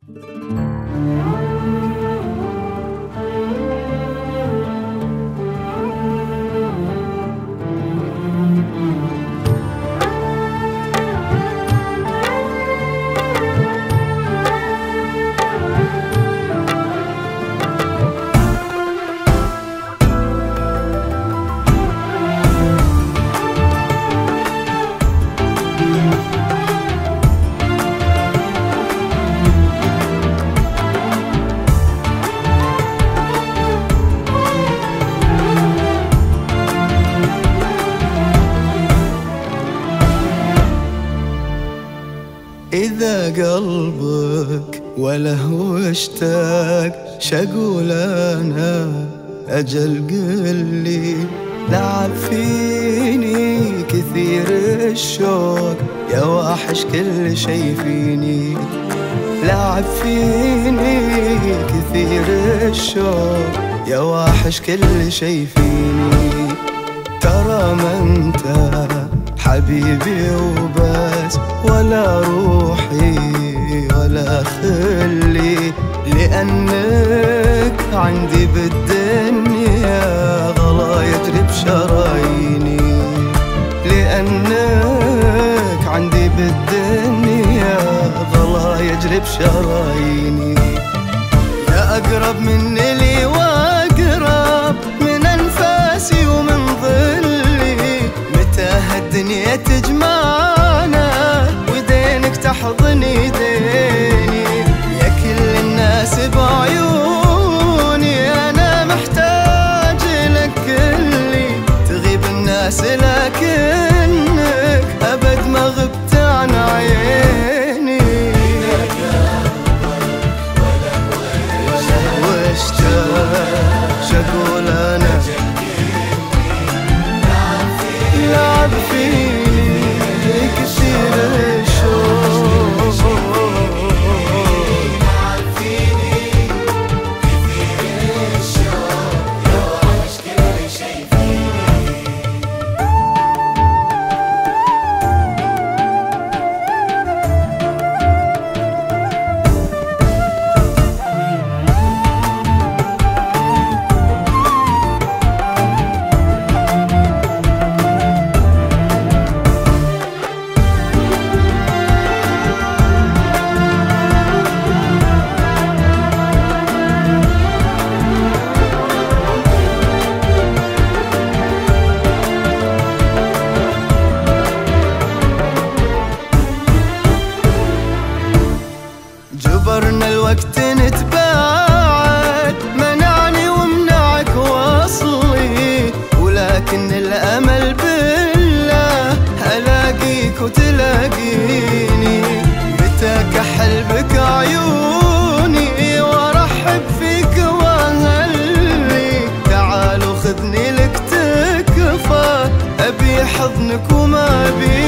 إذا قلبك وله اشتاق شقول أنا أجل قلي، لعب فيني كثير الشوق يا واحش كل شي فيني، لعب فيني كثير الشوق يا واحش كل شي فيني. ترى ما انت حبيبي وبس ولا روحي ولا خلي، لأنك عندي بالدنيا غلا يجري بشراييني، لأنك عندي بالدنيا غلا يجري بشراييني. يا أقرب مني لي وأقرب من أنفاسي ومن ظلي، متى هالدنيا تجمعنا ودينك تحضني ديني، يا كل الناس بعيوني أنا محتاج لك كلي، تغيب الناس لكنك أبد ما غبت عن عيني. شقول أنا لعب فيني كثير الشوق، لعب فيني كثير الشوق يا واحش كل شي فيني. جبرنا الوقت نتباعد، منعني ومنعك وصلي، ولكن الأمل بالله ألاقيك وتلاقيني، متى كحل بك عيوني وأرحب فيك وأهلي، تعال وخذني لك تكفى، أبي حضنك وما أبي